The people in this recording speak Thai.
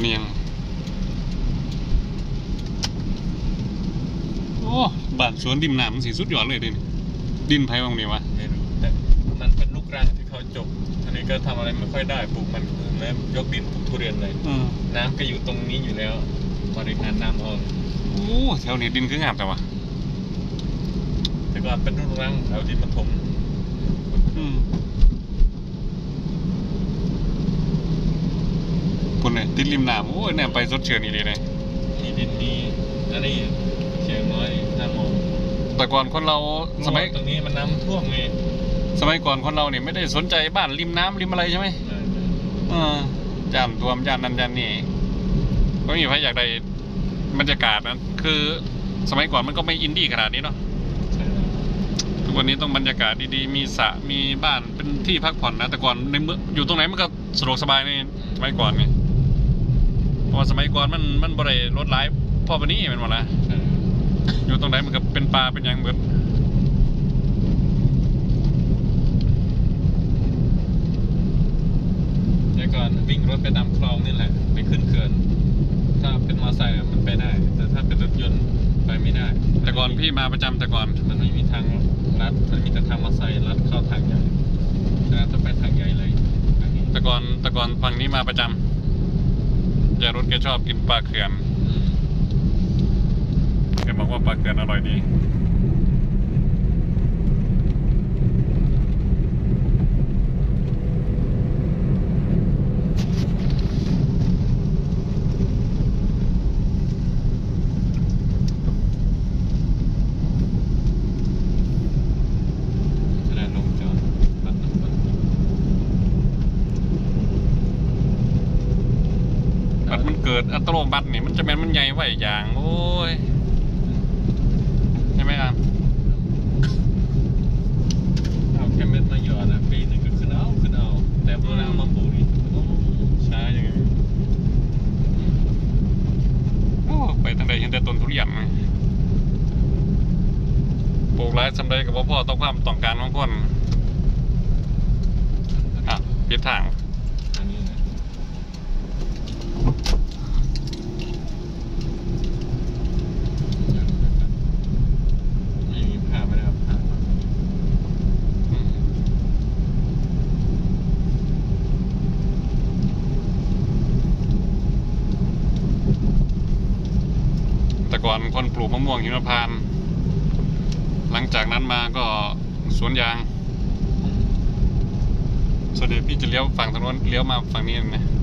เนียงโอ้บ้านสวนริมน้ำมันสีสุดยอดเลยดินไผ่บางนี่วะไม่รู้แต่มันเป็นลูกรังที่เขาจบอันนี้ก็ทำอะไรไม่ค่อยได้ปลูกมันแล้วยกดินปลูกทุเรียนเลยน้ำก็อยู่ตรงนี้อยู่แล้วบริหารน้ำเอาโอ้แถวนี้ดินคืองามแต่ว่าแต่ก่อนเป็นลูกรังเอาดินมาถมคนเนี่ยติดริมน้ำโอ้ยเนี่ยไปสดเชื่อนี่เลยนี่ดินนี้อันนี้เชียงน้อยท่ามองแต่ก่อนคนเราสมัยตรงนี้มันน้ำท่วมไงสมัยก่อนคนเราเนี่ยไม่ได้สนใจบ้านริมน้ำริมอะไรใช่ไหมย่านท่วมย่านนั้นย่านนี้ก็มีใครอยากได้บรรยากาศนั้นคือสมัยก่อนมันก็ไม่อินดี้ขนาดนี้เนาะทุกวันนี้ต้องบรรยากาศดีๆมีสระมีบ้านเป็นที่พักผ่อนนะแต่ก่อนในเมืองอยู่ตรงไหนมันก็สะดวกสบายในสมัยก่อนไงเพราะสมัยก่อนมันบริรถไร้พอวันนี้เป็นหมดแล้วอยู่ตรงไหนมันก็เป็นป่าเป็นอย่างเหมือนแต่ก่อนวิ่งรถไปตามคลองนี่แหละไปขึ้นเขื่อนถ้าเป็นมอเตอร์ไซค์มันไปได้แต่ถ้าเป็นรถยนต์ไปไม่ได้แต่ก่อนพี่มาประจำแต่ก่อนมันไม่มีทางลัดมันมีแต่ทางมอเตอร์ไซค์ลัดเข้าทางใหญ่แล้วต้องไปทางใหญ่เลยแต่ก่อนฝั่งนี้มาประจำยายรถแกชอบกินปลาเขื่อนแกบอกว่าปลาเขื่อนอร่อยดีเกิดอัตโนมัตินี่มันจะเป็นมันใหญ่ไว้อย่างโอ้ยใช่ไหมครับเอาแค่เม็ดมาหยอดนะปีนึงก็ขึ้นเอาแต่พอเรามาปลูกนี่ช้ายังไงโอ้ไปทางใดเห็นแต่ต้นทุเรียนปลูกไร่สำเร็จกับพ่อต้องการของคนผิดทางแต่ก่อนคนปลูกมะม่วงหิมพานต์หลังจากนั้นมาก็สวนยางส่วนเดี๋ยวพี่จะเลี้ยวฝั่งถนนเลี้ยวมาฝั่งนี้นะ